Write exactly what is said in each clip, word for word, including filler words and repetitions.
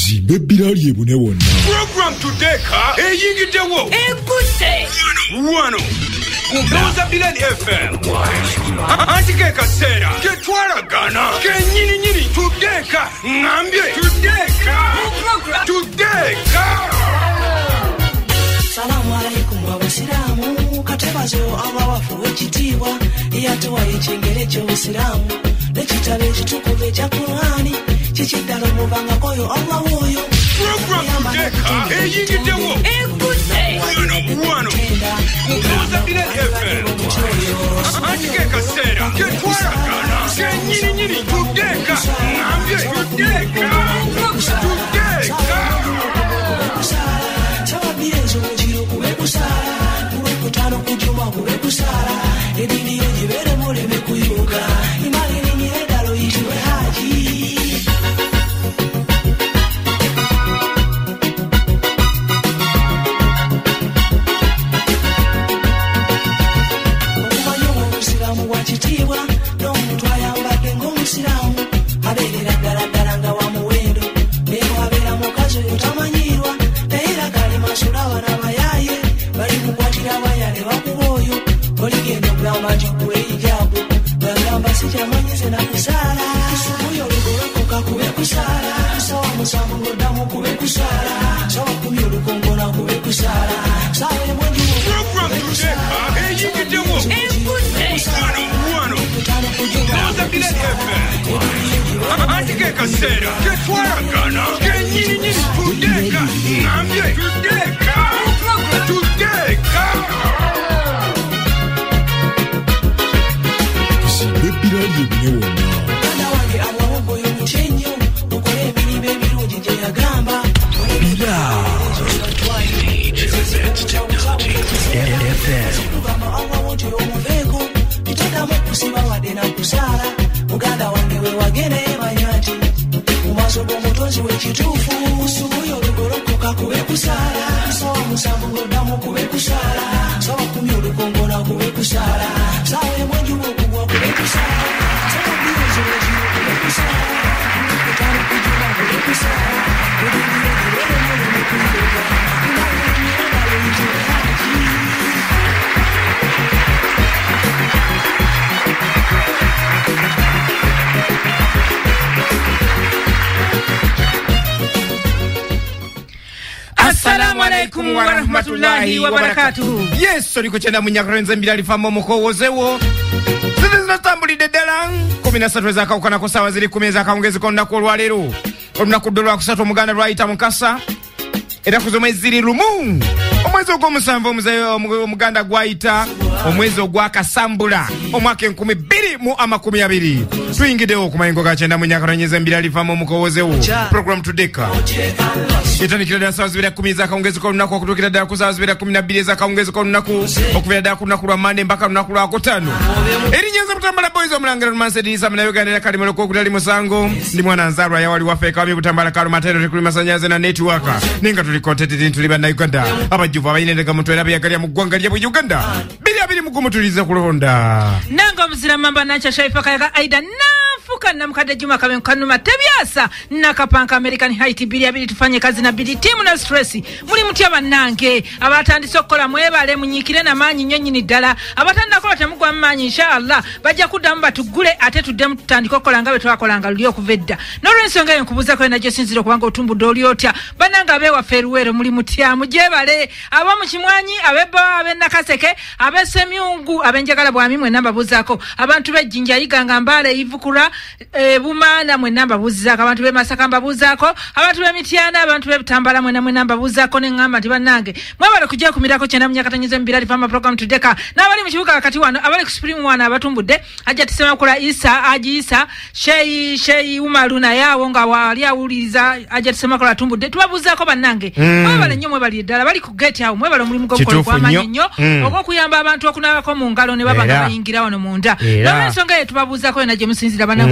Tuzimbe Bilali ebune wonna. Program today ka eyingidewo. Ekute. Wano. Kubuza Bilali F M. Antike kasera. Ketwala gana. Kenyini nyini today ka ngambye. Today ka. Program today ka. Salamu alaikum abasiramu katebazo abawafu wekitiibwa eyatuwa ekyengere ky'obusiramu n'ekitabo ekitukuvu ekya Qur'ani kikiddala omubanga oyo Allah oyo Program today eyingidewo. ekute. Wano wano. Kubuza Bilali F M. Antike kasera. Ketwala gana. Kenyini nyini today ka ngambye. Today ka. Today ka. Sababienzo mujiro kube kusala kube kutano kujuma kube kusala edini yejibere mole mekuyuga imali ni edalo yitwe haji Omanyo musiramu wachitibwa no muntu ayambadde ng'omusiramu abeerera ddala ddala nga wa muwendo bero abeera mukazi yotamanyirwa era kali masulawa n'abayaye bali kukwatira abayale bakuboyo oligenda ogamba nti kuwe ijabu bagamba sikyamanyize na kusaala subuyo olugolokoka kube kusaala sawa musanvu ng'oddamu kube kusaala sawa kumi olukongola kube kusaala sawa emwenju Program today ka eyingidewo. Wano wano. Kubuza Bilali F M. Antike kasera. Ketwala gana. Kenyini nyini today ka ngambye. Today ka. Today ka. Tuzimbe Bilali ebune wonna. mwana wange abawogoyo mutyenyo okole emirimu ebirungi gye yagamba kugamba Allah nti omuveeko kitaddamu kusiba wadde nakusaala muganda wange we wagenda yemanya nti mu maaso g'omutonzi w'ekituufu subuyo olugolokoka kube kusaala sawa musanvu ng'oddamu kube kusaala sawa kumi olukongola kube kusaala sawa emwenju okugwa kube kusaala sawa biyinza olwegiro kube kusaala kutano kujuma kube kusaala ediniyo gibere mule mekuyuga imali emyendalo yitwe haji Assalamu alaikum wa rahmatullahi wa barakatuhu. Yes, oli kuchenda munyakurenze Bilali famo mukowozewo. Zizi zinatambulidde ddala kumi na ssatu ezakawukana ku ssaawa ziri kumi ezakawungezi k'olunaku olwaleero. Olunaku ddala lwakusatu omuganda lwayita mukasa era ku z'omwezi ziri lumu. Omwezi ogw'omusanvu omuganda gwayita omwezi ogwakasambula omwaka enkumi bbiri mu amakumi abiri. Tuyingiddewo ku mayingo ga kyenda munyakurenze Bilali famo mukowozewo. Program today ka yetandikira ddala ssaawa zibiri kumi ezakawungezi k'olunaku okutuukira ddala ku ssaawa zibiri kumi na bbiri ezakawungezi k'olunaku okubeera ddala ku lunaku lwa Mande mpaka lunaku lwakutaano. Erinnya nze Butambala Boys omulangiro Lumansi Edisa muna Uganda era kali muloko okutali musango ndi mwana nzaalwa yawali waffe ekawamye Butambala kalo matendo tekuli masanyaze na network ninga tuli content tuli banna Uganda abajuvu abayinendega muntu era byagalya mu ggwanga lya Uganda biri abiri mugumutulize kulonda Nanga muzira mamba nacha shaifa kaya aida nafuka na mkade Juma Kamen kanuma tebyasa nakapanka American Haiti biri abiri tufanye kazi na biri timu na stressi muli mutia banange abatandise okukola mwebale munyikire na manyi nyonyi ni ddala abatanda kola temugwa manyi inshallah bajja kudamba tugule ate tuddemu tutandika okukola nga bwe twakolanga luli okuvedda n'olwensonga eyo nkubuza ko najjo sinzira okubanga otumbudde oli otya bananga abewa feruwero muli mutia mujebale aba mu kimwanyi abeba ab'enakaseke abesemyungu abenjagala bwami mwe namba buzako abantu bejjinja yiganga mbale ivukura e, bumana mwe namba buzako abantu be Masaka mbabuzako abantu be Mityana abantu be Butambala mwe namwe namba buzako ne ngamba ti banange mwabale kujja kumirako kyenda munyakatanyize Bilali fama program tudeka n'abali mu kibuga kati wano abali ku Supreme wana abatumbudde ajja tisema kula Isa aji Isa Shei Shei Umaruna yawo nga wali awuliriza ajja tisema kula tumbudde tubabuzako banange mwabale nnyo mwebali ddala bali ku gate awo mwebale mulimu gokolo kwa manyi nnyo okuyamba abantu okunabako mu ngalo ne baba nga bayingira wano munda n'ensonga ye tubabuzako na gye musinzira banange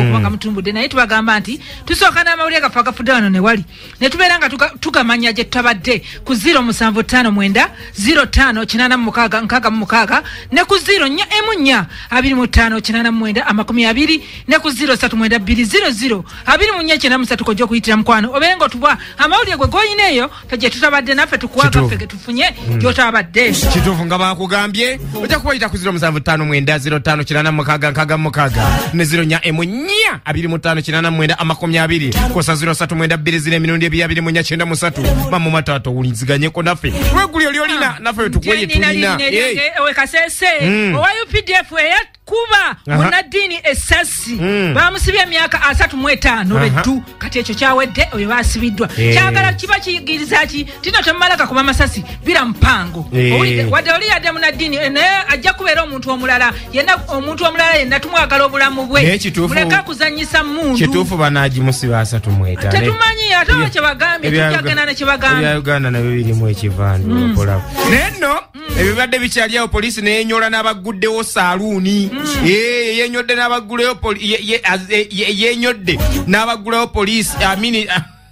okubanga mutumbudde naye tubagamba nti tusooka n'amawulire gaffe agafudde wano ne wali ne tubeera nga tugamanya gye tutabadde ku zero musanvu ttaano mwenda zero ttaano kinaana mu mukaaga nkaaga mu mukaaga ne ku zero nnya emu nnya abiri mu ttaano kinaana mu mwenda amakumi abiri ne ku zero ssatu mwenda bbiri zero zero abiri mu nnya kyenda mu ssatu kojja okuyitira mukwano obeere ng'otubwa amawulire gwe g'oyina eyo gye tutabadde naffe tukuwaga ffe ge tufunye gy'otabadde kituufu nga bakugambye ojja kubayita ku zero musanvu ttaano mwenda zero ttaano kinaana mu mukaaga nkaaga mu mukaaga ne zero nnya emu nnya abiri mu ttaano kinaana mu mwenda amakumi abiri kosa zero ssatu mwenda bbiri ziro emirundi ebiri abiri mu nnya kyenda mu ssatu mamu mataato owuliziganyeko naffe weguli oli olina naffe wetukuweye tulina ewe kasese owa U P D F eyakuba munaddiini essasi bamusibye emyaka asatu mu etaano beddu kati ekyo kyawedde oyo basibiddwa kyagala kiba kiyigiriza ki tino tomala kakuba masasi bira mpango wadde oli yadde munaddiini naye ajja kubeera omuntu omulala yenna omuntu omulala yenna tumwagala obulamu bwe muleka kuzanyisa mundu kituufu banaagimusiba asatu mu etaano tetumanyi ate oba kyebagambye tujjagenda ne kyebagambye ebya Uganda nabyo birimu ekivaandu okolabo naye nno ebibadde bikyali awo poliisi neyenyola n'abaguddewo saaluuni yenyodde n'abaggulewo yenyodde n'abaggulewo poliisi amini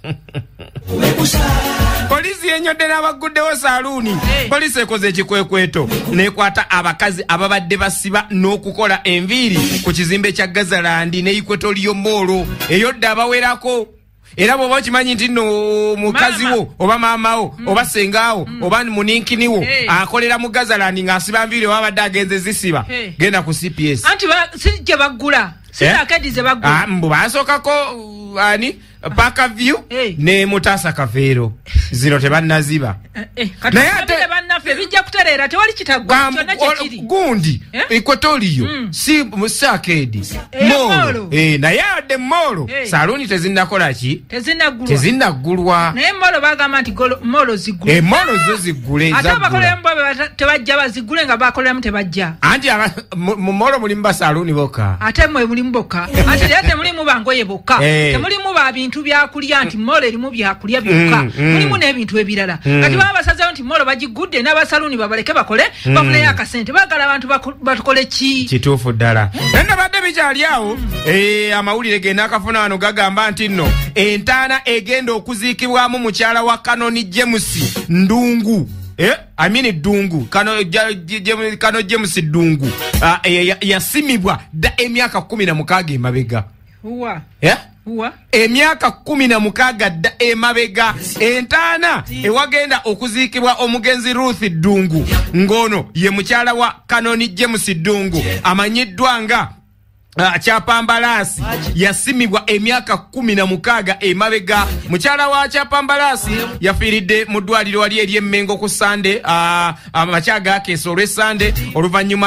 poliisi yenyodde n'abaguddewo saaluuni poliisi ekoze ekikwekweto nekwata abakazi ababadde basiba n'okukola enviiri ku kizimbe kya Gazalandi ne Equatorial Mall eyodde abawerako era bw'oba okimanyi nti nno mukazi wo oba maamawo oba sengaawo oba muninkiniwo akolera mu Gazalandi ng'asiba nviiri wabadde agenze zisiba genda ku C P S anti si gye baggula si akedi ze baggula mbu basookako ani Parker View ne Mutasa Kafeero zino tebannaziba naye ate bannaffe bijja kutereera tewali kitagwa kyonna kyekiri gundi Equatorial si musakedi molo naye adde molo saaluuni tezinnakola ki tezinnaggulwa naye molo bagamba nti molo ziggule molo zo ziggule ate abakoleramu babe tebajja baziggule nga bakoleramu tebajja anti mu molo mulimu basaaluuni bokka ate mwe mulimu bokka anti era temulimu bangoye bokka temulimu babintu byakulya nti molo erimu byakulya byokka mulimu n'ebintu ebirala kati baba basazewo nti molo bagigudde n'abasaluuni babaleke bakole bafuneyo akasente bagala abantu batukole ki kituufu ddala nenda badde bikyali awo amawulire genda akafuna wano gagamba nti nno entaana egenda okuziikibwamu mukyala wa Kanoni James Ndungu Eh, I mean Dungu kano kano James Dungu yasimibwa da emyaka kumi na mukaaga emabega uwa yeah uwa emyaka kumi na mukaaga da emabega entaana ewagenda okuziikibwa omugenzi Ruth Dungu ngono ye mukyala wa Kanoni James Dungu amanyiddwa nga Uh, Kyapambalasi yasimibwa emyaka kumi na mukaaga emabega mukyala wa Kyapambalasi yafiiridde mu ddwaliro wali eri Emmengo ku Sande amakyaga akeesa olw'Essande oluvannyuma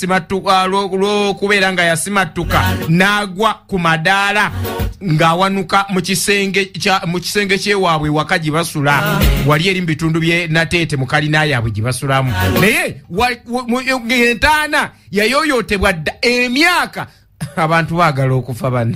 lw'okubeera nga yasimattuka n'agwa ku madaala ng'awanuka mu kisenge mu kisenge kyewaabwe waka gye basula wali eri mu bitundu by'e Nateete mu kalina yaabwe gye basulamu naye entaana yayooyootebwa dda emyaka abantu baagala okufa bano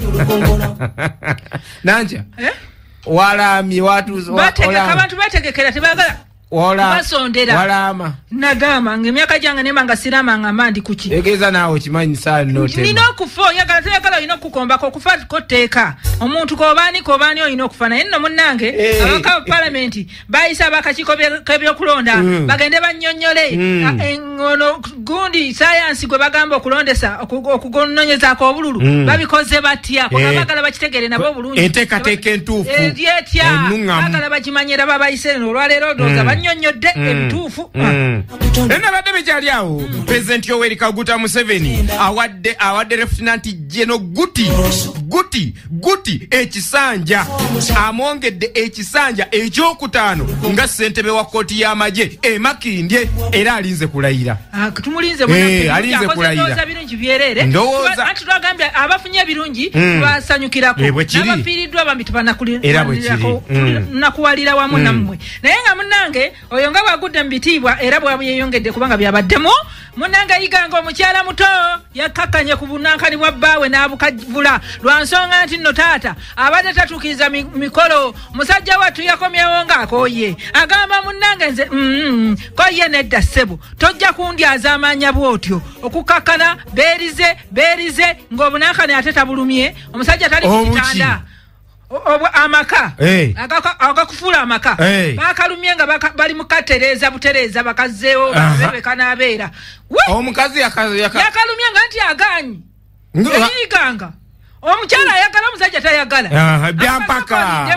nanja eh walamye watu bategeka abantu bategekera tebagala wala basondera walama nagama ngemyaka jange nemanga sirama ngamba ndi kuki egeza nawo kimanyi sana note nino kufo yagala tegala ino kukomba ko kufa koteeka omuntu ko bani ko bani oyino okufana nno munnange hey. Abaka parliament bayisa bakachiko kebyo kulonda mm. bagende banyonyole mm. engono gundi science gwe bagamba okulondesa okugononyeza ko obululu mm. babikoze batya ko hey. Bagala bakitegere nabo bulungi enteka teke entufu edyetya bagala bakimanyira babayise no lwalero doza mm. banyonyodde mm. ebitufu mm. Ena badde bikyali awo President Yoweri Kaguta Museveni awadde awadde Lieutenant General Guti Guti Guti ekisanja amwongedde ekisanja ekyokutaano nga ssentebe wa kkooti y'amagye e Makindye era alinze kulayira tumulinze mwana eh alinze kulayira birungi byerere ndowooza anti twagambye abafunye birungi basanyukirako n'abafiiriddwa bambi tubanakuli nakuwalira wamu nammwe naye nga munnange oyo nga bwagudde mu bitiibwa era bwabuyeyongedde kubanga byabaddemu munange yiganga omukyala muto yakakanye ku bunankani bwa bbaawe n'abukavula lwa nsonga nti nno taata abadde tatuukiriza mi, mikolo musajja wattu yakomyewo ng'akooye agamba munnange nze mm, koye nedda ssebo tojja kundyaza amaanya bw'otyo okukakkana beerize beerize ng'obunankani ate tabulumye omusajja tali ku kitanda obwa amaka hey. agakufuula amaka hey. bakalumye nga baka, bali mukatereza butereza bakazeewo bebe kanabeera omukazi yakalumye yaka, nga nti aganyi yayiganga omukyala ayagala omusajja tayagala byampaka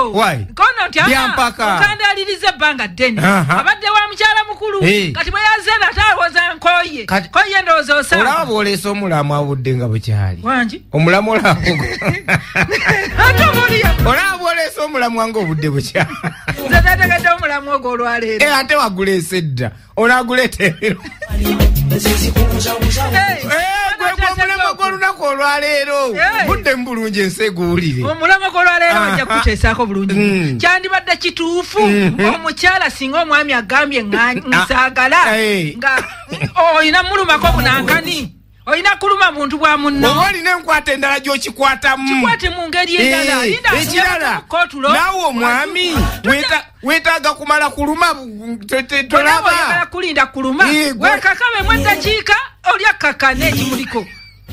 okandaliriza ebbanga ddene abadde wa mukyala mukulu kati bwe yazena ataalowooza nkoye koye ndowooza osanga olaba bw'oleesa omulamu abudde nga bukyali wangi omulamu olaba olaba bw'oleesa omulamu wange obudde bukyali nze tategedde omulamu ogwo olwaleero ate waguleesa edda onaaguleeta ebiro omulamu gw'olunaku olwaleero budde mu bulungi ensi eguwulire omulamu gw'olwaleero bajja kuteesaako bulungi kyandibadde kituufu omukyala singa omwami agambye nsaagala nga olina mulumako bunankani olina kuluma muntu bwa munno oba olina enkwata endala gy'okikwatamu kikwate mu ngeri endala ekirala naawe omwami weetaaga kumala kuluma tolaba kulinda kuluma wekakabemu eddakiika olya kakane ekimuliko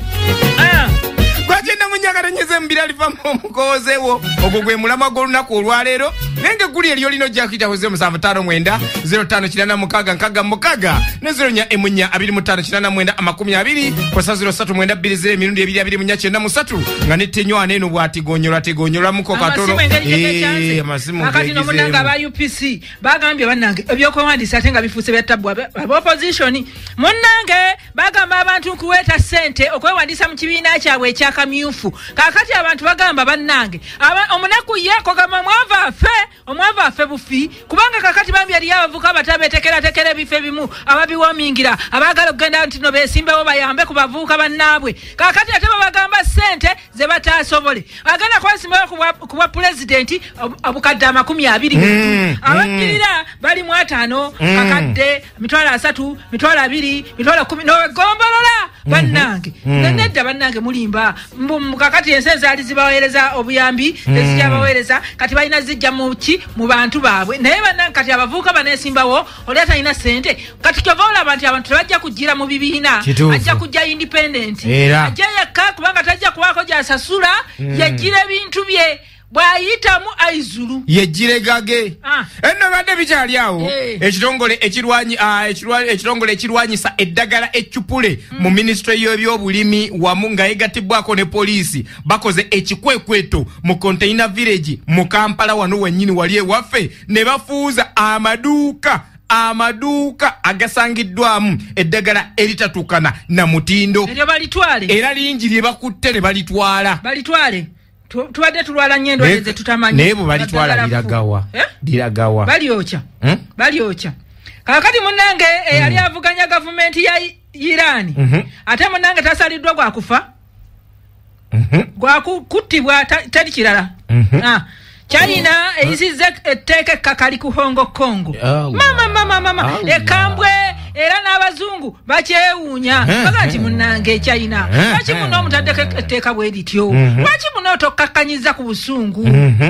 gwagenda munyagala nyeze mubira livamu omukoozewo ogwo gwe mulama gw'olunaku olwaleero nenge guli eri olina ojja kuyitawo zero musanvu ttaano mwenda zero ttaano kinaana mukaaga nkaaga mukaaga ne zero nnya emunya abiri mu ttaano kinaana mwenda amakumi abiri kosa zero ssatu mwenda bbiri zero emirundi ebiri abiri munya kyenda musatu nga nettenywana eno bw'atigonyolwa tigonyolwamuko katono amasimu akati nomunange aba U P C bagambye bannange ebyokwewandiisa ate nga bifuuse byattabbwa ab'opposition munnange bagamba abantu nkuweeta ssente okwewandiisa mu kibiina kyabwe ekyakamyufu kakati abantu bagamba bannange omunaku ye kogamba mwava affe omwava affe bufi kubanga kakati bambi yali abavuka batabetekeratekera ebifo ebimu ababiwomingira abaagala okugenda nti no beesimbewo bayambe ku bavuuka bannaabwe kakati ate babagamba ssente ze bataasobole agenda kwesimbawo ku bwa pulezidenti obukadde amakumi abiri abakirira bali mu ataano kakadde mitwalo asatu mitwalo abiri mitwalo kumi nowegombolola bannange nedda bannange mulimba kakati ensi ezaali zibaweereza obuyambi tezijjabaweereza kati balina zijja muki mu bantu baabwe naye bannange kati abavuuka baneesimbawo oli atalina ssente kati kyova olaba nti abantu tebajja kujjira mu bibiina ajja kujja independent ajja yekka kubanga tajja kubaako gy'asasula yajjira ebintu bye bwayitamu aizulu yejiregage enno badde bikyali awo ekitongole ekirwanyi ekitongole ekirwanyisa eddagala eccupule mu ministry y'ebyobulimi wamu nga yegattibwako ne poliisi bakoze ekikwekweto mu container village mu Kampala wano wennyini wali ewaffe ne bafuuza amaduuka amaduuka agasangiddwamu eddagala eritatukana na mutindo era lingi lye bakutte ne balitwala balitwale tubadde tulwala nnyo endwadde ze tutamanyi naye bwe balitwala liragawa liragawa balyokya balyokya kakati munnange eyali avuganya gavumenti ya Irani ate munnange tasaliddwa gwakufa gwakuttibwa tali kirala China eyisizze etteeka ekkakali ku Hong Kong mama mama mama ekambwe era n'abazungu bakyewuunya baga nti munnange China lwaki muno omutaddeko etteeka bwe lityo lwaki muno tokkakkanyiza ku busungu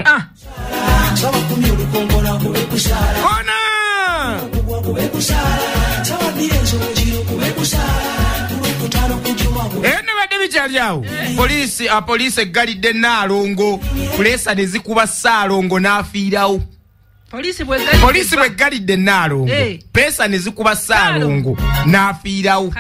eno badde bikyali awo poliisi apoliisi eggalidde Naalongo puleesa ne zikuba Ssaalongo n'afiirawo poliisi bweggalidde Naalongo peesa ne zikuba Ssaalongo n'afiirawo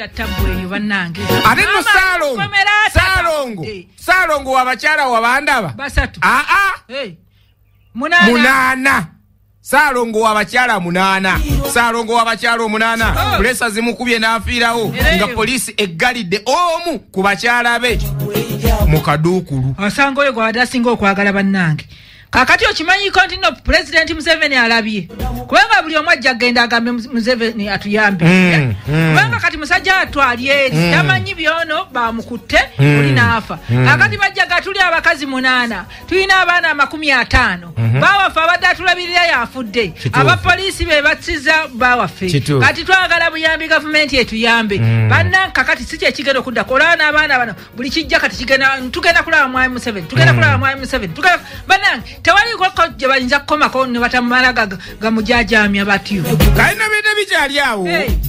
ate no Ssaalongo Ssaalongo Ssaalongo wabakyala wabandaba aa munaana Ssaalongo w'abakyala munaana Ssaalongo w'abakyala omunaana puleesa zimukubye n'afiirawo nga poliisi eggalidde omu ku bakyala be mu kaduukulu asanga oyo gwe adasinga okwagala bannange kakati okimanyi nti no President Museveni alabye kubanga buli omu ajja agenda agambe Museveni atuyambe kubanga kati musajja atwali eri tamanyi byono bamukutte oli naafa kakati bajja gatuli abakazi munaana tulina abaana amakumi ataano bawaffe abadde atulabirira yafudde abapoliisi be batsiza bawaffe kati twagala buyambi gavumenti etuyambe bannanka kati si kyekigenda okuddako olaba n'abaana bano buli kijja kati kigenda tugenda kulaba mwami Museveni tugenda kulaba mwami Museveni bannange tewaliko gye bayinza kukomako ne batamala gamujajamya batyo kalina bede bikyali awo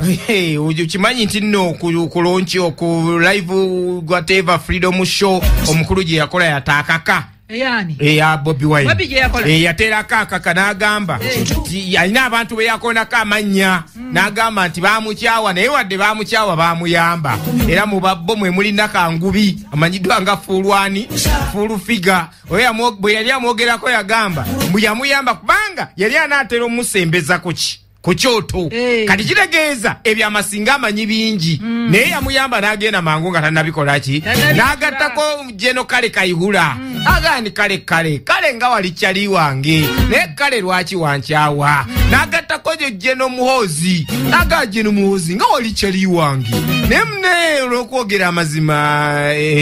kimanyi nti nno ku lonchi oku live whatever freedom show omukulu gye yakola yataakaka yani eya Bobi Wine Bobi gye yakola eyaterako akaka n'agamba alina abantu be yakonako amannya n'agamba nti baamukyawa naye wadde baamukyawa baamuyamba era mu babbo mwe mulina Kangubi amanyiddwa nga Fulwani Fulu Figa oyo bwe yali amwogerako yagamba mbu yamuyamba kubanga yali anaatera omusembeza kuki ku kyoto hey. Kati kitegeeza ebyamasinga amanyi bingi mm. Naye yamuyamba n'agenda mangu nga tannabikola ki n'agattako Jeno Kale Kayihura mm. Agani kale kale kale nga wali kyali wange mm. Naye kale lwaki wankyawa mm. N'agattako Jeno Muhozi n'aga Jeno Muhozi nga wali kyali wange mm. Nemne olw'okwogera amazima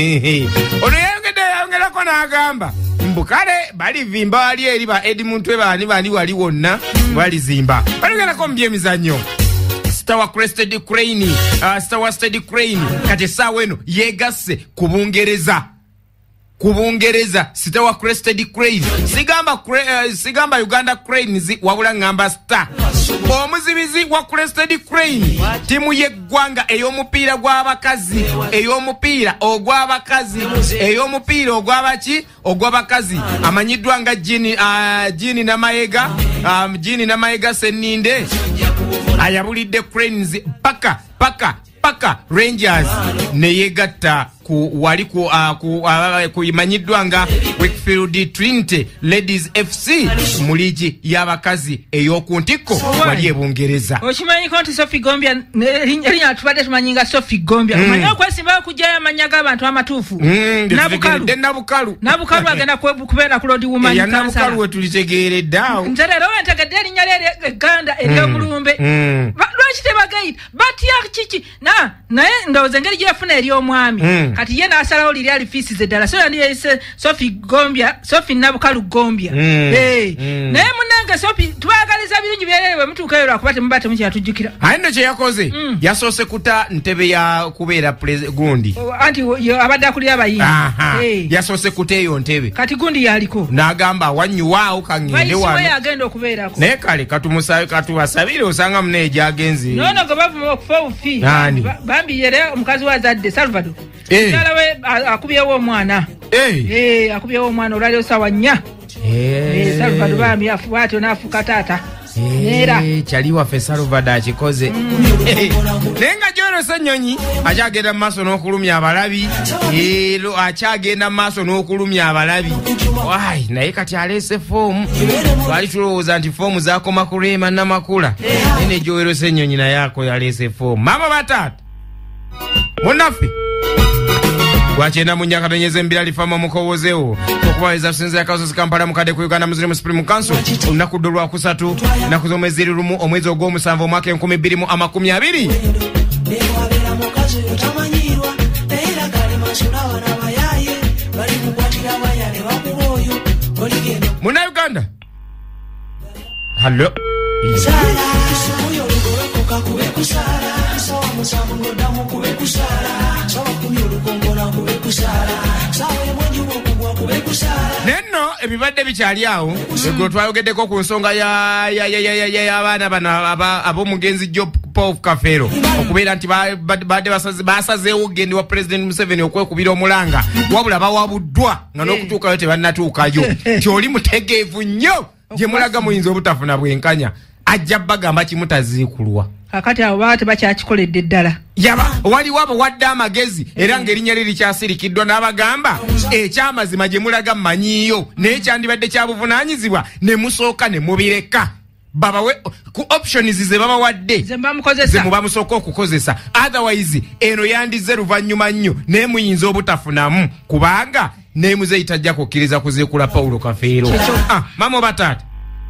ono yayongedde yayongerako n'agamba mbukale bali vimba wali eri ba Edmund bani bani wali wonna bali zimba balugenda ko mbye mizanyo Star Crested Crane uh, Star Crested Crane kati sawa eno yegasse kubungereza kubungereza Star Crested Crane sigamba uh, sigamba Uganda Cranes wabula ngamba Star omuzibizi wa Crested Crane timu yeggwanga ey'omupiira gw'abakazi ey'omupiira ogw'abakazi ey'omupiira ogw'abaki ogw'abakazi amanyiddwa nga Jini uh, Jini Namayega um, Jini Namayega Seninde ayabulidde Cranes paka paka paka Rangers ne yegatta ku wali ku uh, ku uh, kuyimanyiddwa nga Wakefield Trinity Ladies F C muligi y'abakazi ey'okuntiko wali ebungereza okimanyi konti Sophie Gombia erinya tubadde tumanyinga Sophie Gombia mm. Omanyi okwesimba kujja amanyaga abantu amatuufu mm, nabukalu nabukalu nabukalu agenda kubeera ku Lord Woman ya nabukalu wetulitegeeredde awo nterero wentegedde erinnya lye Ganda ery'omulumbe mm. lwaki tebagayita batya kiki na naye ndowooza engeri gyefuna eri omwami mm. Kati ye n'asalawo liri alifisize ddala so yandi yayise Sophie Gombia Sophie Nabukalu Gombia mm. Hey. Mm. Naye munange Sophie tubagaliza birungi byerewe mutuukayo lwakuba temubate mukyatujjukira aye nno kye yakoze mm. Yasoose kuta ntebe ya kubeera gundi anti abadde akulira abayimbi hey. Yasoose kuta eyo ntebe kati gundi yaliko n'agamba wanyuwaawo kangende wano yagenda okubeerako naye kale katumusabe katubasabire osanga munaye gyagenze nono ge bavuma okufa obufi bambi yere omukazi wa zadde Salvador Yala we akubyewo omwana eh eh akubyewo omwana olali sawa nnya eh Salvador bambi afuate nafuka tata nera chali wa Salvador akikoze nenga joro Ssenyonyi akyagenda maso n'okulumya abalabi ero akyagenda maso n'okulumya abalabi wai naye kati alese fomu wali tulowooza nti fomu zakoma kulema namakula ene joro Ssenyonyi naye ako yalese fomu mama batata munafi Wachenda munyaka tonyeze mbira lifama mukowozewo okubaweza tusinze yakaso Kampala mukade ku Uganda Muslim Supreme Council olunaku lwa kusatu naku z'omwezi lumu omwezi ogw'omusanvu omwaka enkumi bbiri mu amakumi abiri Muna Uganda Hello Nenno ebibadde bikyali awo ego twayogeddeko ku nsonga ya ya ya ya ya abaana bana ab'omugenzi Job Paul Kafero okubeera nti badde basazeewo ogende wa President Museveni okwekubira omulanga wabula bawabuddwa nga n'okutuukayo tebannatuukayo kyoli mutegeevu nnyo gye mulaga muyinza obutafuna bwenkanya ajja bagamba kimutaziikulwa akati abo baate bakyakikoledde ddala yaba wali wabo wadde amagezi era ng'erinnya liri kyasirikiddwa n'abagamba ekyamazima gye mulaga mmanyiyo naye kyandibadde kyabuvunaanyizibwa ne musooka ne mubireka babawe ku options ze babawadde ze muba musooka okukozesa otherwise eno yandize luvannyuma nnyo naye muyinza obutafunamu kubanga neemuze itajja kukkiriza kuziikula Paulo Kafeero ah, mama batata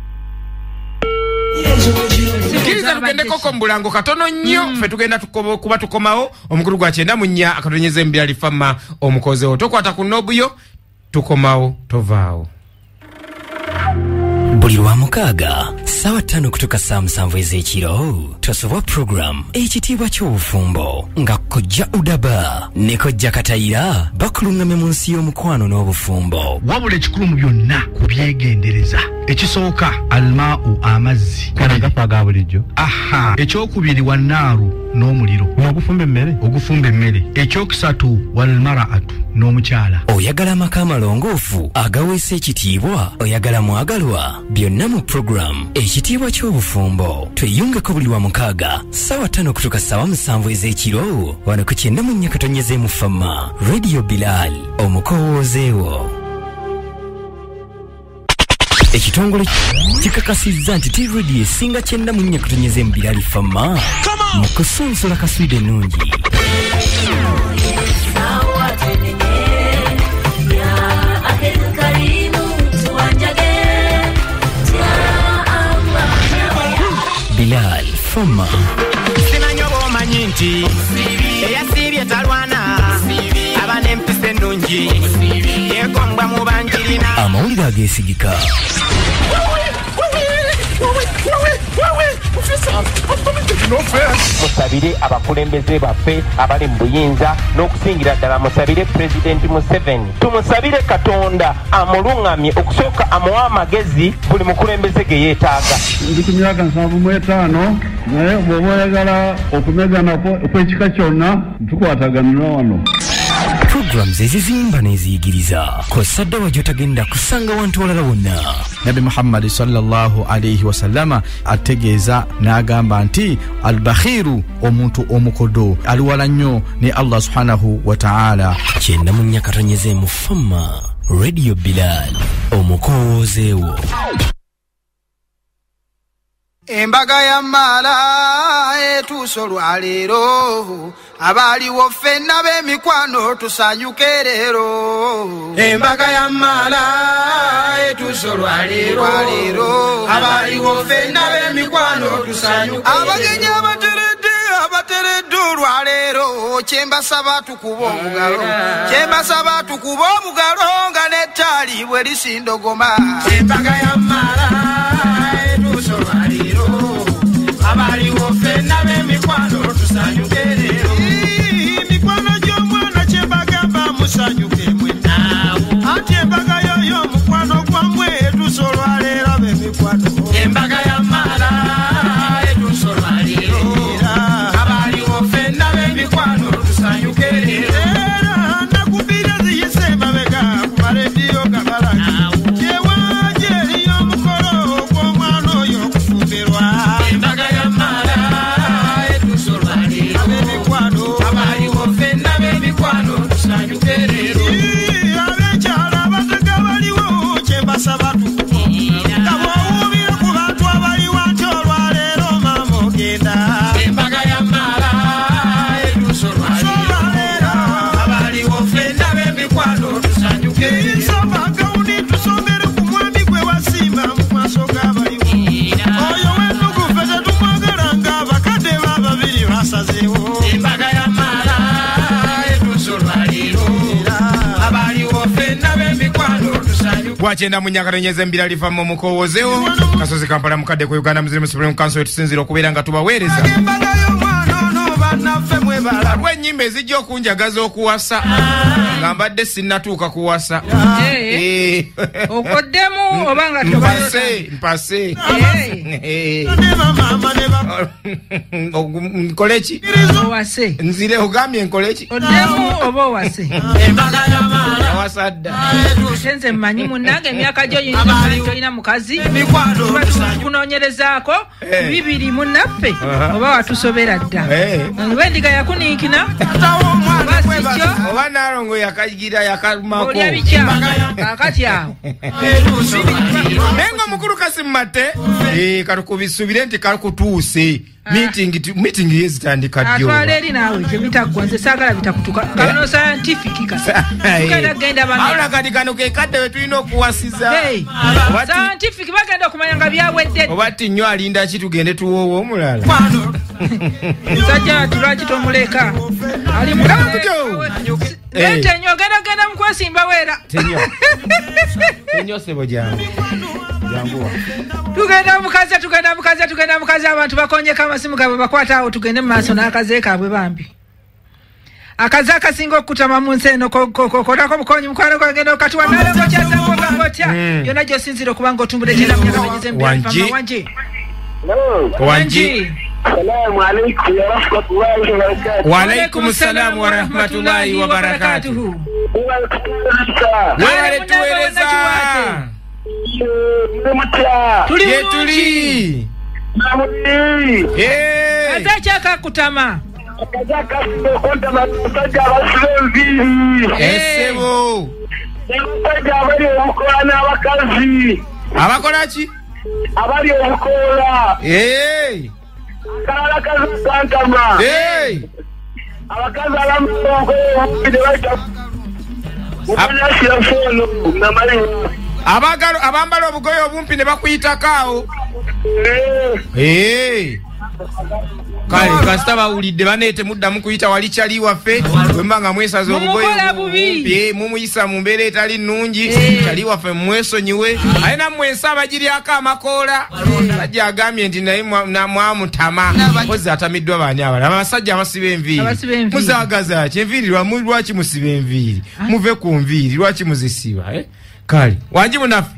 Kiriza tugendeko ko mbulango katono nnyo mm. Fe tugenda kuba tukomawo omukulu gwa kyenda mu nnya akatonyeza embira lifama omukozewo tokwata ku nobuyo tukomawo tovaawo Buli lwa mukaaga sawa ttaano kutuuka saa musanvu ez'ekiro tosobwa program ekitiibwa ky'obufumbo nga kojja Udaba ne kojja Katayira bakulungamye mu nsi y'omukwano n'obufumbo. Wabula ekikulu mu byonna kubyegendereza. Ekisooka almau amazzi gafa ga bulijjo. Aha, ekyokubiri wannaaru n'omuliro ogufumba emmere ogufumba emmere. Ekyokusatu walmaraatu n'omukyala. Oyagala amaka amalongoofu agaweesa ekitiibwa, oyagala mwagalwa, byonna mu program ekitiibwa ky'obufumbo. Tweyungeko buli wa mukaaga sawa ttaano kutuuka sawa musanvu ez'ekiro wano ku kyenda mu nnya katonyeze mu Fama Radio Bilal omukowoozeewo. Ekitongole kikakasizza nti T Radio esinga kyenda mu nnya katonyeze mu Bilal Fama mu kusunsula kaswide ennungi. Bilal Fama Sinanyobo manyinti eyasibye talwana abane mpise nnungi yegombwa mu banjirina amawulire ageesigika musabire abakulembeze baffe abali mu buyinza n'okusingira ddala musabire Pulezidenti Museveni. Tumusabire Katonda amulungamye okusooka amuwa amagezi buli mukulembeze ge yeetaaga. Ndi ku myaka nsanvu mu etaano naye bw'oba oyagala okumegana kw'ekika kyonna tukwataganira wano. Programs ezizimba n'eziyigiriza kw'ossa ddawa gy'otagenda kusanga wantu walala wonna. Nabi Muhammad sallallahu alayhi wa sallama ategeeza n'agamba nti al-bakhiru omuntu omukodo ali wala nnyo ne Allah subhanahu wa ta'ala. Kyenda mu nnya katonyeze mu Fama Radio Bilal omukowoozeewo. Embaga ya mala etuuso lwaleero abaliwo ffenna b'emikwano tusanyuke leero. Embaga ya mala etuuso lwaleero abaliwo ffenna b'emikwano tusanyuke. Abagenyi abateredde abateredde olwaleero kyembasaba tukuba omugalo kyembasaba tukuba omugalo nga n'ettaali bwe lisindogoma. Embaga ya mala etuuso lwaleero abaliwo ffenna b'emikwano tusanyuke leero. Mikwano gy'omwana kyembagamba musanyuke mwenna anti embaga yoyo mukwano gwammwe etuuso olwaleero b'emikwano. Embaga ya mala etuuso olwaleero abaliwo ffenna b'emikwano tusanyuke leero. Era nakubira ziyise emabega ku marediyo gabalaga gyewanje eriyo omukolo gw'omwana oyo okufumbirwa. Embaga ya mala etuuso olwaleero Ab'emikwano abaliwo ffenna b'emikwano tusanyuke leero. abekyala abatega baliwo kyembasaba tukuba nga bw'owuubira ku bantu abaliwo nti olwaleero maama ogenda. Embaga ya mala etuuso olwaleero abaliwo ffenna b'emikwano tusanyuke leero. Nsaba gawuni tusongere ku mwami gwe wasimba mu maaso g'abaliwo. Oyo w'ennugufe tetumwagala ng'abakadde bababiri basazeewo. Embaga ya mala etuuso olwaleero abaliwo ffenna b'emikwano tusanyuke. Bwakyenda mu nnya katonyeze mu Bilal Fama omukowoozeewo Kasozi Kampala mukadde ku Uganda Muslim Supreme Council etusinzira okubeera nga tubaweereza. Embaga y'omwana ono bannaffe mwebala. Lw'ennyimba ezijja okunjagaza okuwasa nga mbadde sinnatuuka kuwasa. Eh. Okoddemu oba nga Mpase mpase. Eh. Ne bamaama ne ba Nkole ki? owase Nzire ogambye nkole ki? oddemu oba owase. Embaga ya mala awasa dda. Ate nze mmanyi munnange emyaka gyo yinza tolina mukazi tuba tukunoonyerezaako bibiri munnaffe oba watusobera dda. Oba endiga yakuniikina oba sikyo Oba Naalongo yakayigira yakalumako. olya bikyamu kaakati awo. Naye ng'omukulu Kassim Mate eh katukubisubire nti kakutuuse. Meeting meeting yezitandika ddyo. Atwala eri naawe gye bitaggwa nze saagala bitakutuka kano scientific kasa tukenda genda bana awula kati kano ke kadde we tulina okuwasiza. scientific bagenda okumanya nga byawedde oba ti nnyo alinda ki tugende tuwoowa omulala. sajja tulwaki tomuleka ali mukakujo ente nnyo ogenda genda mu kwesimba weera tenyo tenyo sebo jange tugenda mukazi tugenda mukazi tugenda mukazi abantu bakonye kama simu gabo bakwata awo tugende maaso n'akaze kabwe bambi akaza akasinga okutama mu nseno kokotako bukonyi mukwano kwagenda okatuwa nalo ngochaza ngoka ngotya yona jo sinziro kubanga otumbule chena myaka bagize mbere fama wanje wanji Assalamu alaikum wa rahmatullahi wa barakatuh. Wa alaikum assalam wa rahmatullahi wa barakatuh. Wewe tueleza. Tuli tuli. Eh. Azacha kakutama. Azacha konta mataja basivili. Esebo. Azacha bali omukola abakazi. Abakola ki? Abali omukola. Eh. Kala kazi kantama. Eh. Abakazi alamoko de baita. Abanyashira fono na mali. Abagalo abambalo obugoyo obumpi ne bakuyita kawo. Eh. Eh. Kale kasita bawulidde baneete muddamu kuyita wali kyali waffe wembanga mwesaza obugoyo bumpi mumuyisa mu mbeera etali nnungi kyali waffe mwesonyiwe alina mwesa abagiryako amakoola sajja agambye nti naye mwamutama pozi atamiddwa baani abala abasajja abasiba enviiri muzaagaza ki enviiri lwaki musiba enviiri muve ku nviiri lwaki muzisiba kale wangi munaffe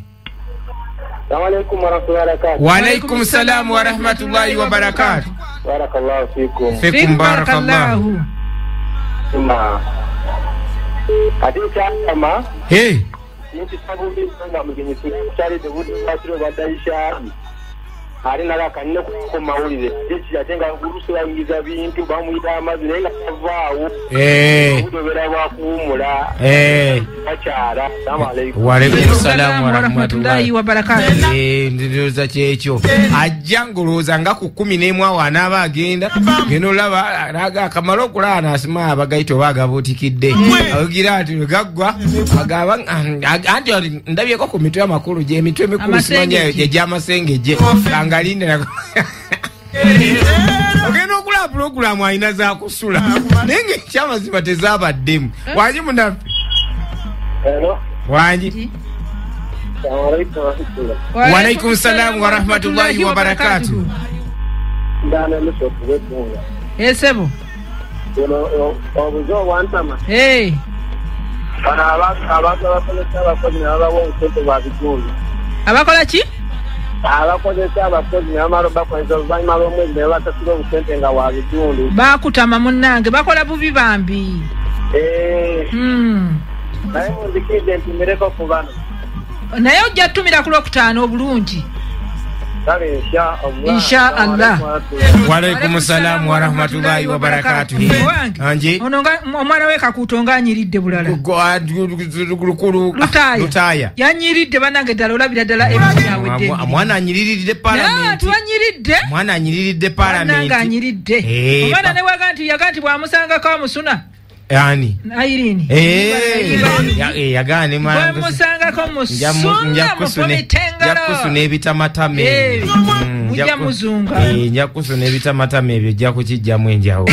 wa alaikum salam wa rahmatullahi wa barakatuh. Barakallahu fikum. Fikum barakallahu. Ima. Hadisa kama. Hey. Nti sabu mbi nga mugeni kutali de wudu batro badaisha. Hari nalaka nne ku mawulire. Dichi yatenga ngurusu yangiza bintu bamuyita amazi nenga tavaawo. Eh. Wudu bera wa kuumula. Eh. Achara. Assalamu alaikum. Wa alaikum salam wa rahmatullahi wa barakatuh. Eh, ndiroza kyekyo. Ajja ngoloza nga ku kumi n'emu awo anaaba agenda. Geno laba alaga akamalo okulana asima abagaito bagabutikidde. Agira ati gaggwa agaba anti ndabyeko ku mitwe amakulu gye mitwe mikulu simanya egy'amasengejje. Angaline na ogenda okula programu ayina za kusula nenge kyamazima tezabaddemu wangi munaffe wangi wa alaikum salam wa rahmatullahi wa barakatuh. Esebo obuzo wantama eh bana abantu abantu abakolesa abakozi n'abawo nsente babitundu abakola ki abakozesa abakozi n'amalo bakozesa oluvannyuma lw'omwezi naye basasula obusente nga wabitundu bakutama munnange bakola bubi bambi naye munzikidde ntumireko ku bano naye ojja ttumira ku lwokutaano obulungi insha Allah. Wa alaikum salam wa rahmatullahi wa barakatuh. Anje ono nga omwana we kakutonga anyiridde bulala lutaya yanyiridde banange ddala olabira ddala ebinawedde omwana anyiriridde parliament anyiridde omwana anyiriridde parliament nanga anyiridde omwana ne waga nti yaga nti bwamusangako amusuna yani Irene eh yagane mwana musangako musuna njakusuna ebitamatame mujja muzunga eh njakusuna ebitamatame ebyo jja kukijjamu enjawo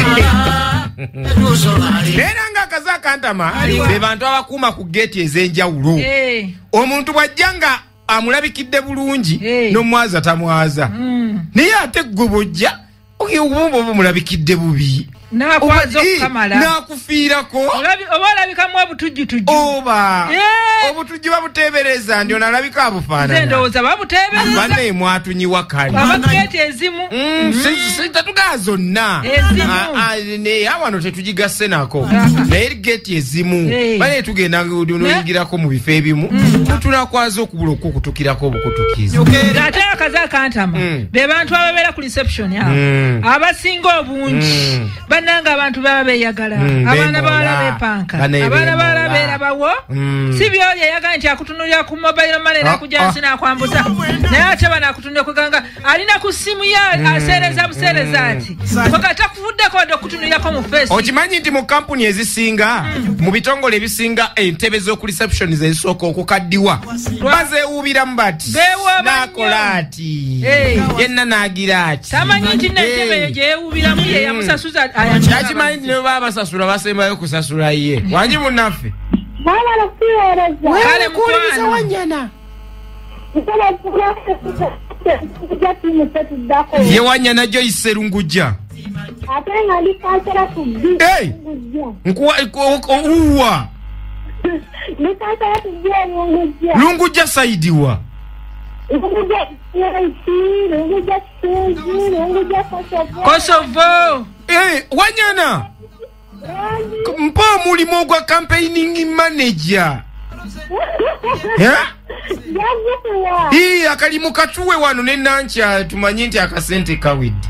era nga kazaka ntama be bantu abakuuma ku gate ez'enjawulo omuntu bwajjanga amulabikidde bulungi n'omwaza tamwaza naye ate gwe bojja okubumba mulabikidde bubi nakwazo kamala nakufiirako olabi obalabikamu obutujjutujju oba obutujju babuteebereza ndio nalabika abufaanana ndowooza babuteebereza banne mwatunyiwa kali abakete ezimu sitatugaa zonna naye awano tetugigasse nako naye geti ezimu bane tugenda noyingirako mu bifo ebimu tunakwaza okubula okukutukirako obukutukizi ate akazaaka ntama be bantu ababeera ku reception awo abasinga obungi bananga abantu baba beyagala abaana bawala bepanka abaana bawala beerabawo si byoli yayaga nti akutunulira ku mobile money nakujansi nakwambuza naye ate banakutunulira kweganga alina ku simu ya asereza busereza ati kwega takuvuddeko wadde okutunulirako mu face okimanyi nti mu kampuni ezisinga mu bitongole ebisinga entebe z'oku reception zezisooka okukaddiwa bazeewuubiramu bati nakola ati yenna naagira ati tamanyi nti n'entebe eyo gyeyeewuubiramu ye yamusasuza yakimanyi nti ne baba basasula basembayo kusasula ye wangi munnaffe kale mukwano wanyana Ye Wanyana Joyce Serunguja. Ate ngali kansala kubbi. Hey! Nkuwa uwa. Ni kansala kubbi Lunguja. Lunguja saidiwa. Lunguja Lunguja Lunguja Lunguja Kosovo. Kosovo. Hey, Wanyana. Mpa mulimo gwa campaigning manager. Yeah? Hii akalimu katuwe wano nenancha tumanyi nti akasente kawidde.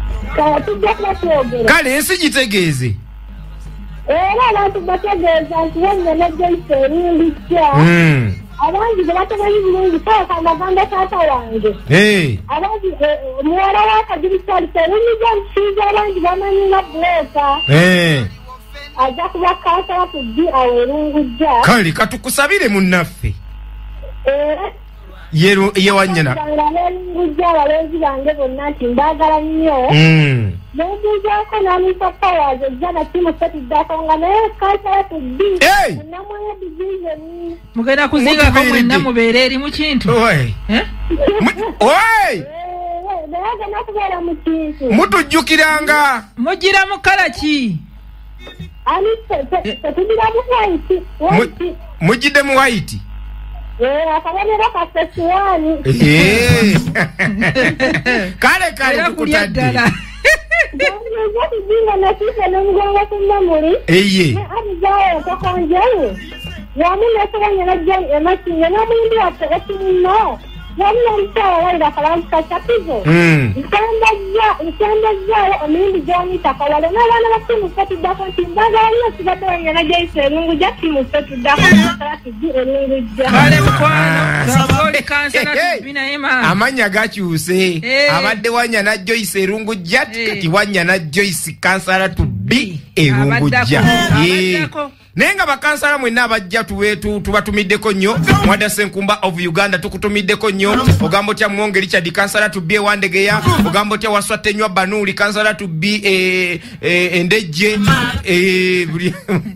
Kale ensi gitegeze. Era abantu bategeeza nti Wanyana Joyce Erunguja. Mm. Abangi batamanyi bulungi paka amaganda taata wange. Hey. Abangi muwala wa Kadiri Charles Erunguja musiiza abangi bamanyi nga Bleka. Hey. Aja kuba kansala kubbi awo Erunguja. Kale katukusabire munnaffe. Eh. Yeru ye Wanyana. Erunguja abalenzi bange bonna nti mbagala nnyo. Mm. Nebuuzaako n'amisa Powers ejjana kimusetiddako nga naye kansala kubbi. Hey! Namwaya division. Mugenda kuzingako mwenna mubeere eri mu kintu. Oi. Eh? Oi! Naye nakubeera mu kintu. Mutujjukiranga. Mugira mu kala ki? Ani tetugira mu white. White. Mujjidde mu white. Eh, akabonero ka festiwali. Eh. Kale kale tukutadde. Ndio binga na sisi na mgongo kumamuri. Eye. Ani jaye kwa konjeo. Yamuna sanya na jaye emasinga na mwindi wa tekinno. Yamuna mtawa ila faransa chapizo. Mm. Ikanda ja, ikanda ja omindi jani takawale na wana wakimu kati dako timbaga hiyo sibato Wanyana Joyce Erunguja timu setu dako kati di Erunguja. Kale mkwano. Saboli kansala tubina ema. Amanya gakyuse. Abadde Wanyana Joyce Erunguja kati Wanyana Joyce kansala tubbi Erunguja. Abadako. Nenga bakansala mwenna abajja tuwetu tubatumiddeko nnyo. Mwada Senkumba of Uganda tukutumiddeko nnyo. Ogambo tya Mwonge Richard kansala tubbi Wandegeya. Ogambo tya Waswatenywa Banuli kansala tubbi e Endejje e buli.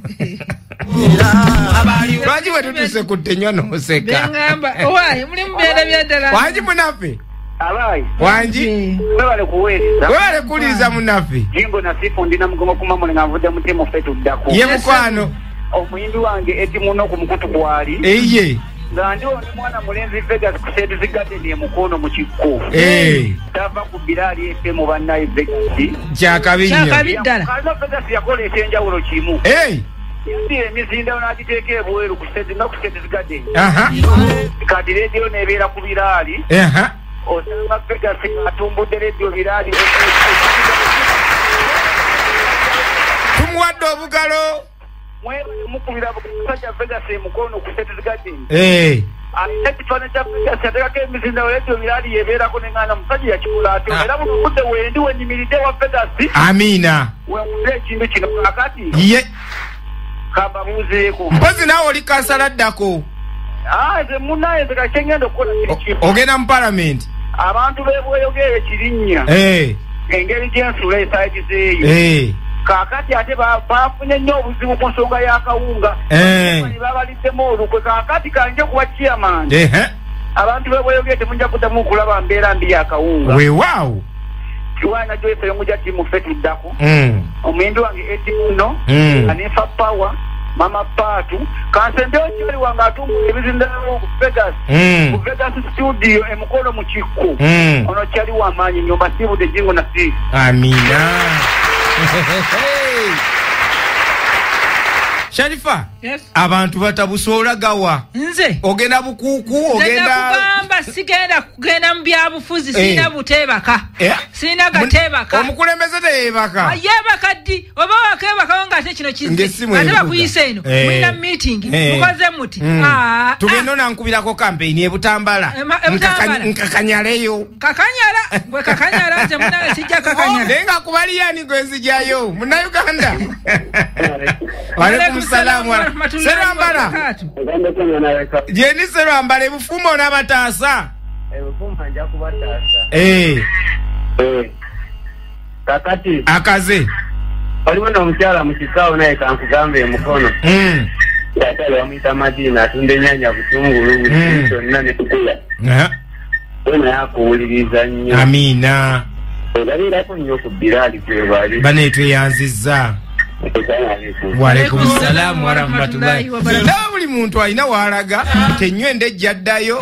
Lwaki wetutuse kutenywa n'oseka. Bengamba owaye muli mubeera byaddala. Wanji munafe. Alai. Wanji. Wale kuweza. Wale kuliza munafe. Jimbo na sifu ndina mgongo kumamo nga mvude mutemo fetu dako. Ye mukwano. Omuyimbi wange eti muno ku mukutu kwali. Eye. Nga ndio ni mwana mulenzi Vegas kuseti zigade ni mukono mu kikko. Eh. Tava ku Bilali efe mu bannaye Vegas. Kyakabinyo. Kyakabiddala. Kaza Vegas yakole ekyenjawulo kimu. Eh. Ndi emizinda onagiteeka ebweru ku seti na ku seti zigade. Aha. Kati radio nebeera ku Bilali. Aha. Osanga Vegas atumbudde radio Bilali. Tumwadde obugalo. Mwe mukubira bukasajja Vegas mukono ku seti zigade. Eh. Ati twana cha Vegas atakake emizinda radio Bilali yebeerako n'engana musajja yakikola ate era buludde wendi wenyimiride wa Vegas. Amina. Wemule ekintu kino akati. Ye. Kaba muzeeko. Mpozi nawe oli kansala ddako. Ah, ze munaye ze kachengendo kola kiri. Ogenda mu parliament. Abantu bebweyogere kirinnya. Eh. Engeri gyensula esaiti zeeyo. Eh. Kakati ate bafunye nnyo obuzibu ku nsonga y'akawunga. Eh. Babaliddemu olukwe kakati kanje kuwa chairman. Eh. Abantu bebweyogere temujja kuddamu kulaba mbeera mbi y'akawunga. Weewaawo. Wanyana Joyce Erunguja timu fetiddako. Mm. Omuyimbi wange eti muno. Mm. Anifa Power. Mama Patu kansembe okyali wanga atumbu ebizinda ku Vegas. Mm. Ku Vegas studio emukono mu kikko. Mm. Ono kyali wamanyi nyumba sibu de jingo na si. Amina. Sharifa. Yes. Abantu batabusola gawa. Nze. Ogenda bukuku, ogenda kugamba sigenda kugenda mu byabufuzi sina butebaka. Eh? Sina gatebaka. Omukulembeze teyebaka. Ayebaka ddi oba wakebaka nga ate kino kizi. Ate bakuyise eno. Mulina meeting. Mukoze muti. Ah. Tugenda nankubirako campaign e Butambala. Nkakanyaleyo. Kakanyala. Gwe kakanyala nze munale sijja kakanyala. Nenga kubaliyani gwe nzijayo. Muna Uganda. Wale Salamu alaikum. Serambala. Jeni Serambala ebufumo n'abataasa. Ebufumo nja kubataasa. Eh. Eh. Kakati. Akaze. Waliwo n'omukyala mu kisaawo naye kankugambe emukono. Mm. Yatale bamuyita Madina atunde ennyanja butungulu buli kyonna ne tukula. wena yakuwuliriza nnyo amiina olabirako nnyo ku Bilali kwebali bane tweyanzizza waalaikumsalam warahmatullahi wabarakatuh buli muntu alina waalaga tenywe ejja ddayo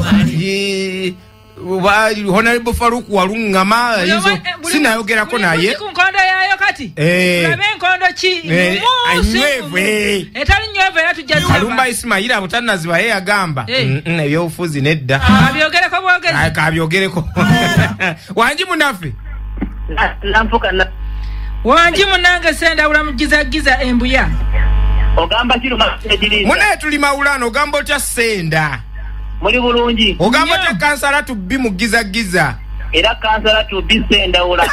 Honorable Faruk Walungama hizo sinayogerako naye ku nkondo yayo kati ulabe enkondo ki anywevu etali nywevu era tujja Kalumba Ismail abutanaziba ye agamba ebyobufuzi nedda abyogereko bwogezi kabyogereko wanji munafe namfuka na wanji munange senda ulamugiza giza embuya ogamba kiro masejiri mune tuli maulano ogamba otya senda muri bulungi ogamba otya kansala tubbi mugiza giza era kansala tubbi senda ula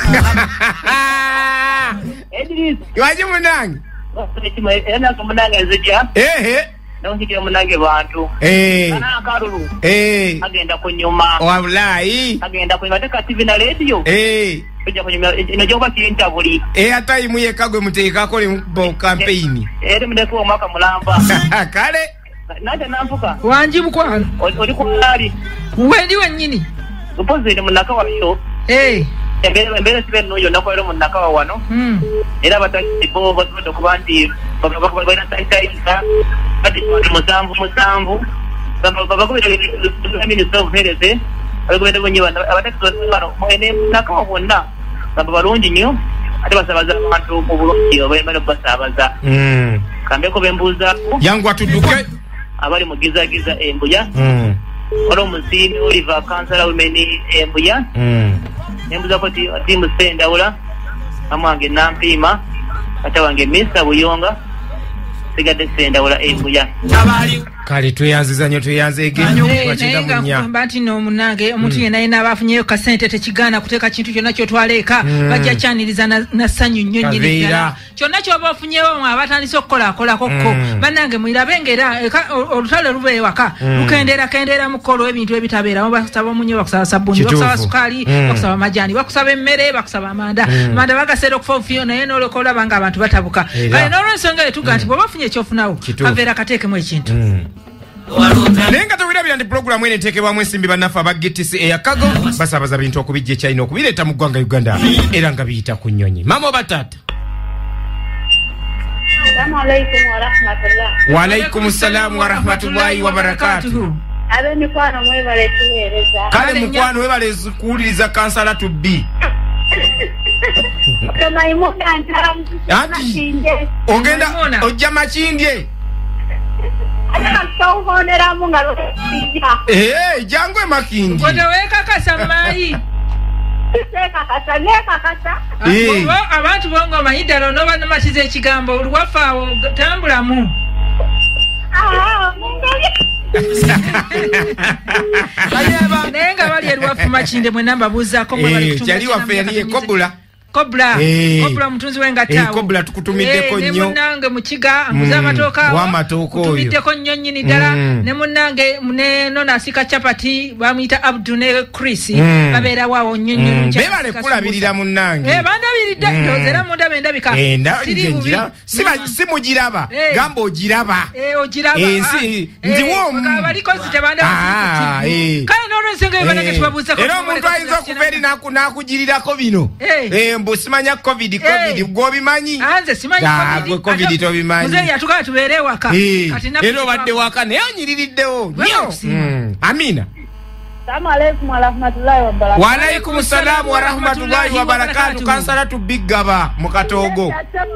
Edris wanji munange era kumunange zija ehe nonjikira munange bantu eh ana karulu eh agenda kunyuma wallahi agenda kunyuma teka T V na radio eh kujja kunyuma inajoba kinta buli eh hata imuye kagwe muteeka kole mu campaign ere mdeko mwaka mulamba kale naja namfuka wanji mukwano oli kwali wendi wenyini upoze munaka wayo eh embere embere sibe noyo nakwero munaka wa wano mm era bataki bo bazo kubandi baba baba bana taita ati musambu musambu baba baba ko minister of health ali kubeta bonye bana abataki bano mwene munaka wa wonna baba balungi nyo ati basabaza abantu mu bulungi obemera basabaza mm kambe ko bembuza yangu atuduke abali mugiza giza embuya mm olo musini Oliver Kansala women embuya mm embuza ko ti timu senda ula amwange nampima ata wange Mister Buyonga sigade senda ula embuya kali tweyanziza nyo tweyanzege twachinda munya mbati no munange omuntu yena yena abafunyeyo ka sente tekigana kuteka kintu kyonna kyo twaleka bajja chaniriza na, na sanyu nnyo nyinyi ddala kyonna kyo bafunyeyo abatandise okukola akola kokko banange mwirabengera olutalo lube waka lukendera kendera mukolo ebintu ebitabeera mo basaba munyo bakusaba sabuni bakusaba sukali bakusaba majani bakusaba emmere bakusaba amanda amanda bagasera okufa fiona yeno lokola banga abantu batabuka kale n'olwensonga etuga nti bwabafunye ekyofunawo kaveera kateekemu ekintu nenga tawirabira ndi program ene tekebwa ensimbi banafa ba G T C eyakago basabaza bintu okubijja China okubireta mu ggwanga Uganda era nga biyita ku nnyonyi mama batata Assalamu alaykum wa rahmatullah wa alaykum assalam wa rahmatullahi wa barakatuh abe mikwano mwebale tuweereza kale mukwano webale kuwuliriza kansala tubbi kama imuka ntara mkinje ogenda ojja makindye Honera mungalo eh jangwe makindi ngote weka kasamayi seka kasa neka kasa eh abantu bongo mahidalo no bana mashize ekigambo ulwafa tambula mu ah mungali bayaba nenga bali elwafu machinde mwe namba buza ko mwe bali kutumba jali wafe yaniye kobula Kobla hey. Kobla mutunzi wenga tawo hey, Kobla tukutumideko hey, nnyo ne munange mukiga muza matoka wa matoko oyo tutumideko nnyo nyini dala mm. ne munange ne nona sika chapati bamuyita Abdu ne Chris mm. babera wawo nnyo nnyo mm. bebale kulabirira munange eh banda birida mm. dozera munda benda bika eh nda njira siba simugiraba hey. gambo ogiraba eh ogiraba eh si ndiwo bali konzite banda ah eh kana nono senga banange tubabuza ko era omuntu ayinza okuveri naku nakugirirako bino eh mbu simanya covid covid gwo bimanyi anze simanyi covid covid to bimanyi muze yatuka tubeere waka kati na ero badde waka naye anyiririddewo nyo amina Assalamu alaykum wa rahmatullahi wa barakatuh wa alaykum assalam wa rahmatullahi wa barakatuh kansala tubigaba mukatogo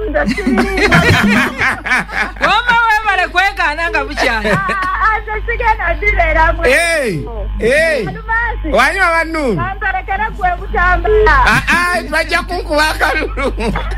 wama webale kweka nanga buchana ate sigena dilera mwe eh eh wanywa banu ambarekera kwe butamba ah ah bajja kunkuwaka lulu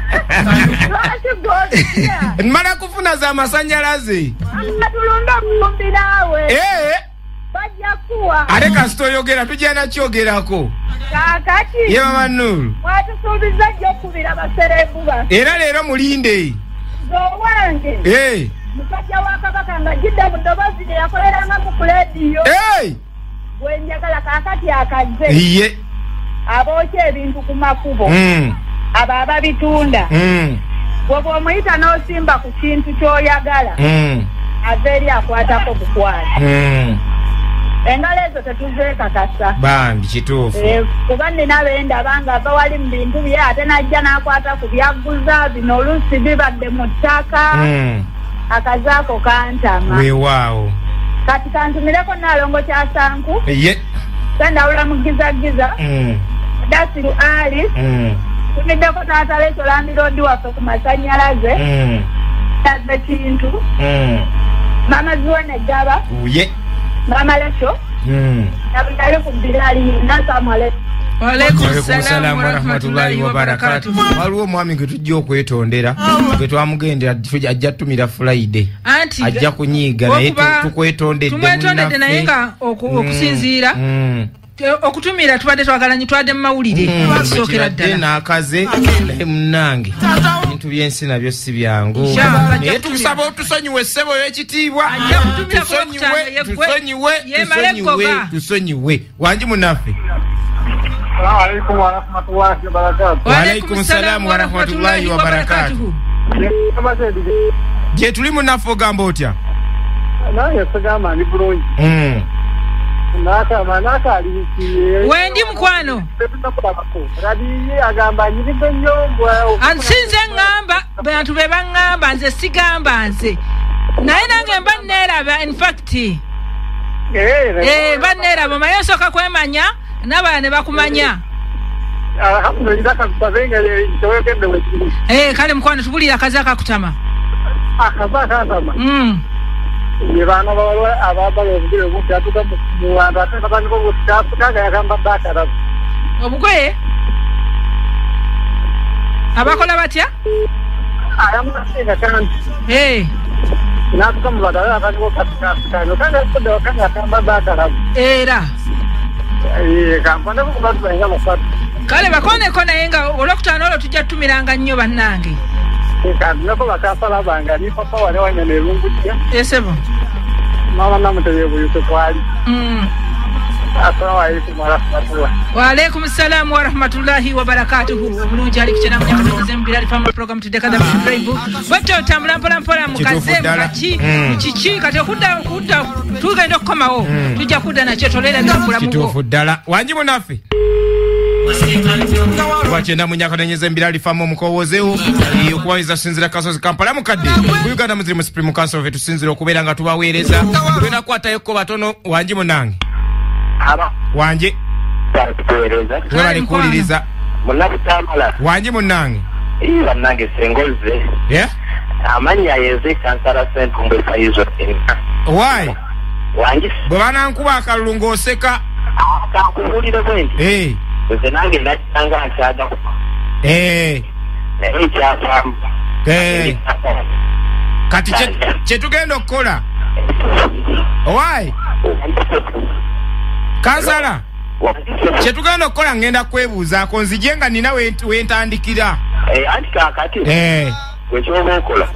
mara kufuna za masanyalaze atulunda kumbi nawe eh bajja kuwa aleka stoyogera tujana kyogerako kakati ye mama Nuru watusubiza jjo kubira baserebuba era lero mulinde zo wange eh mukajja wakabaka nga jidda mu ddoboozi lye yakoleranga mu kulediyo bwe njagala kaakati akaze iye abookya ebintu ku makubo mm. abo ababitunda mm. bw'oba omuyita n'osimba ku kintu ky'oyagala mm. ava eri akwatako bukwasi mm. engalo ezo tetuzeekakasa bambi kituufu kuba nina benda banga ava wali mu bintu bye ate najja n'akwata ku byagguza bino oluusi bibadde mu ttaka akazaako kantama weewaawo kati kantumireko naalongo kyasanku ye sandawula mugizagiza dasiru ali tumiddeko taata leeso lambiroodi waffe ku masanyalaze taze kintu mama ziwone gaba ye mama leso nabitale ku birali nasamale Waalaikumsalam warahmatullahi wabarakatuh. Waliwo omwami gwe tujja okwetondera gwe twamugendera ajja tumira Friday ajja kunyiiga naye tukwetondedde tumwetondedde naye nga okusinziira okutumira tubadde twagalanyi twadde mu mawulire sookera ddala n'akaze naye munnange ebintu byensi nabyo si byangu naye tusaba otusonyiwe ssebo y'ekitiibwa tusonyiwe tusonyiwe wangi munaffe Assalamualaikum warahmatullahi wabarakatuh. Waalaikumsalam warahmatullahi wabarakatuh. Je tuli munafo gambo otya? Naye sagama ni bulungi. Mm. Naka manaka alisiye. Wendi mukwano. Radiye agamba nyiribe nyombo. Ansinze ngamba bantu be bangamba nze sigamba nze. Naye nange mba neraba in fact. Eh eh ba neraba mayeso kakwemanya. Naba ne bakumanya. Alhamdulillah kakubazenga itowekende wekiri. Eh kale mkwano tubulira kazaka kutama. Akazaka kutama. Mm. Yebana bawala ababa obugire obuti atuka mu wanda ataka kaniko obutapu kaga yakamba bakara. Obugwe? Abakola batya? Ayamma singa kan. Eh. Natuka mu wanda kaniko katika kanga kudo kanga kamba bakara. Era. Eh kampanda ko batu benga mufatu. Kale bakone kona yenga olokutano olo tujja tumiranga nnyo bannange. Kandi nako bakafala banga ni papa wale wanyane lungutia. Esebo. Mama namuteye buyuko kwali. Mm. Assalamu alaykum wa rahmatullahi. Wa alaykum assalam wa rahmatullahi wa barakatuh. Omulungi ali kuchena mu nyakati zembirali fama program tudekada mu drive. Bato tambula mpola mpola mu kazemu kachi chichi kati okudda okudda tugenda okukomawo. Tujja kudda nakyo tolera tambula mu. Kituufu ddala. Wanji munafe. Wachenda munyaka nenyeze mbirali famo mukowozewo okuwaliza sinzira kasozi Kampala mukadde ku Uganda Muslim Supreme Council of tusinzira okubeera nga tubaweereza twena kwatayeko batono wanji munange aba wanje tuweereza twebali kuwuliriza munabutambala wanji munange iya nange sengoze yeah amanya yeze kansala sentumbe faizo enka why wanji bwe banankuba akalulu ng'oseka akakuwulira bwenti eh Nze nange nakitanga akyaga eh naye kyafaamu eh kati kye tugenda okukola why kansala kye tugenda okukola ngenda kwebuuzaako nzije nga nina wentandikira anti kaakati wekyoba okola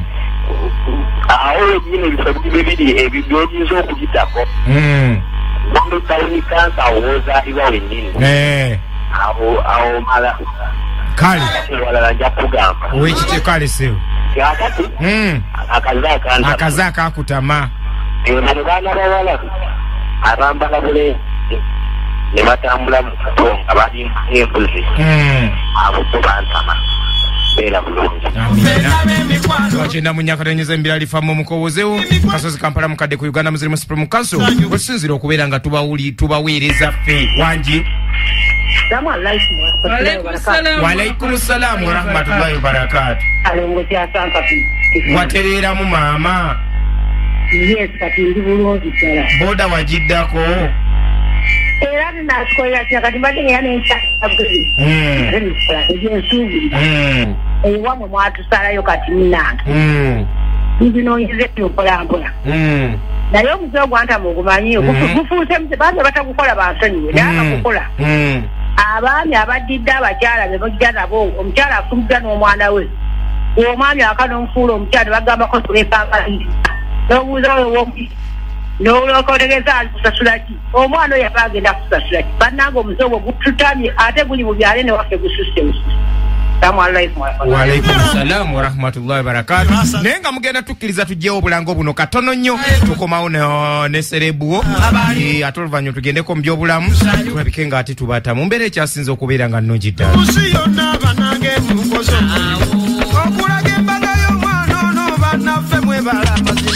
awo wenyini ebifo bibiri ebyo by'oyinza okuyitako Bando tawuni kansa owozaalibwa wennyini. Eh. Awo awo mala. Kale. Wala nja kugamba. Wekite kale sewo. Kyakati. Mm. Akazaaka anta. Akazaaka akutama. Eyo bano baana bawala. Abambala bule. Ne batambula mu katonga bali embuzi. Mm. Abo to bantama. Bera bulungi. Wachenda munyaka tenyeze mbirali famo mukowozewo kasozi Kampala mukadde ku Uganda Muslim Supreme Council wesinzira okubeera nga tubawuli tubaweereza ffe wanji. Assalamu alaykum. Wa alaykum assalam wa rahmatullahi wa barakatuh. Alongo kyasanga pi. Waterera mu mama. Yes kati ndi bulungi ddala. Boda wajiddako. Era nakola kyakati mbadde yana enkyakagezi. Mm. Ejensuubiri. Mm. Ewamu mwatusalayo kati munange. Mm. Ndinoonyeze mpola mpola. Mm. Naye omuze ogwanta mugumanyi gufuuse mze bantu batagukola bansonyiwe naye akukola. Mm. Abaami abadidde abakyala be bajja nabo omukyala afumudda n'omwana we. Omwami akanomufuula omukyala bagambako tulekangaliiri. N'obuuza we womu. N'olwokotegeza ali kusasula ki? Omwana oyo yava agenda kusasula ki? Bannange omuze ogwo gututamye ate guli mu byalo ne waffe gususse bususse. Assalamu alaikum. Wa alaikum assalam wa rahmatullahi wa barakatuh. Nenga mugenda tukkiriza tujjewo obulango buno katono nnyo tukomawo ne serebuwo eh atoluvanyo tugendeko mu byobulamu tulabike nga ati tubata mu mbeera ekyasinze okubeera nga nnungi ddala. Yonna banange mukozo okulaga embaga y'omwana ono bannaffe mwebala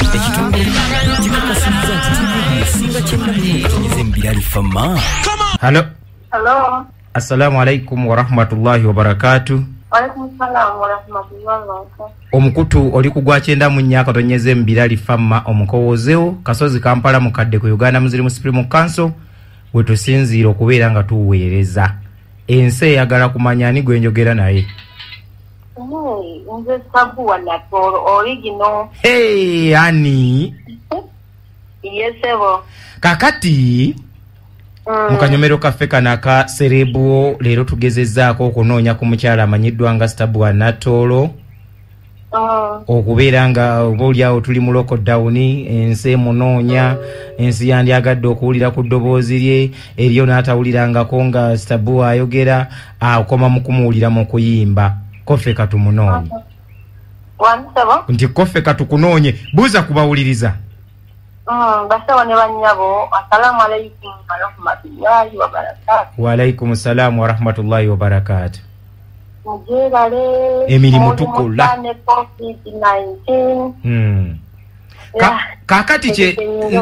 Hello. Hello. Assalamu alaikum wa rahmatullahi wa barakatuh. Wa alaikum salam wa rahmatullahi wa barakatuh. Omukutu oli kugwa kyenda mu nnyaka tonyeze mbirali famma omukowozewo kasozi Kampala mukadde ku Uganda Muslim Supreme Council wetusinziira okubeera nga tuweereza ensi eyagala kumanya ani gwe njogera naye. Nze sabu wa Natoro original. Hey ani Yesebo. kakati Mm. Mukanyomero kaffe kanaka serebuo leero tugezezzaako okunoonya ku mukyala amanyiddwa nga Stabwa Natolo Mm. okubeera nga obaolyawo tuli mu lockdown ensi munoonya ensi yandyagadde okuwulira ku ddoboozi lye eriyo n'atawulirangako nga Stabwa ayogera akoma mu kumuwulira mu kuyimba koffe katumunoonye Wansabo? nti koffe katukunoonye buuza kubawuliriza. Mm, basawa ne bannyabo. Assalamu alaikum wa rahmatullahi wa barakatuh. Wa alaikum salam wa rahmatullahi wa barakatuh. Mujebale emirimu tukola covid nineteen. Mm. Ka, kakati kye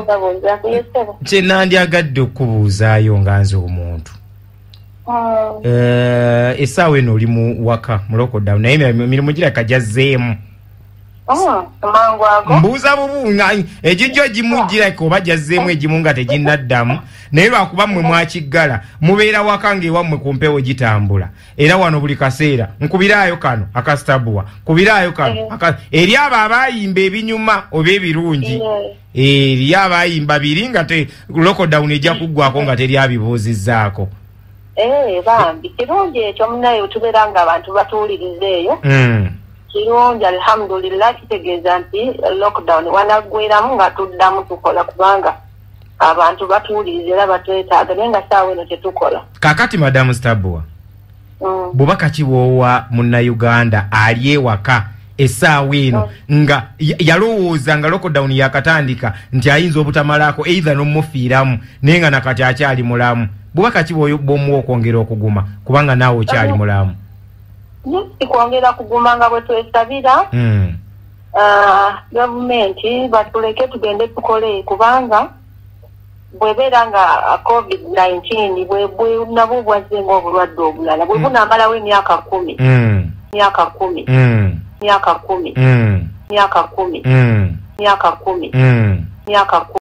kye nandyagadde okubuuzaayo nga nze omuntu Mm. eh essaawa eno oli mu waka mu lockdown naye emirimu giraka gyazzeemu. Mm, mangu ago. Mbuuza bubunga ejijjo gimu giraka oba gyazzeemu egimu nga teginnaddamu naye lwakuba mmwe mwakiggala mubeera waka ng'ewammwe ku mpewo gitambula era wano buli kaseera nkubiraayo kano akastabwa kubiraayo kano aka eri abo abayimba ebinyuma oba ebirungi eri abayimba biri nga te lockdown ejja kuggwako nga teri abibuuzizzaako. Eh bambi kirungi ekyo munayo tubeera nga abantu batuwuliriza eyo. Mm. Kirungi alhamdulillah kitegeeza nti lockdown wanaggweramu nga tuddamu tukola kubanga abantu batuwuliriza era batwetaaga naye nga saawa eno tetukola. Kakati madamu Stabwa Mm. bubaka kiwoowa munnayuganda ali ewaka essaawa eno nga ya- yalowooza nga lockdown yakatandika nti ayinza obutamalako either n'omufiiramu naye nga nakati akyali mulamu bubaka kiwooyo bw'omuwa okwongera okuguma kubanga naawe okyali mulamu. Nisi kwongera kuguma nga bwe twesabira Mm. ah, gavumenti batuleke tugende tukole kubanga bwebeera nga ah, covid nineteen bwe bwe nabwo bwazzenga obulwadde obulala bwe bunamalawo emyaka kumi Mm. myaka kumi Mm. myaka kumi Mm. myaka kumi Mm. myaka kumi Mm. myaka kumi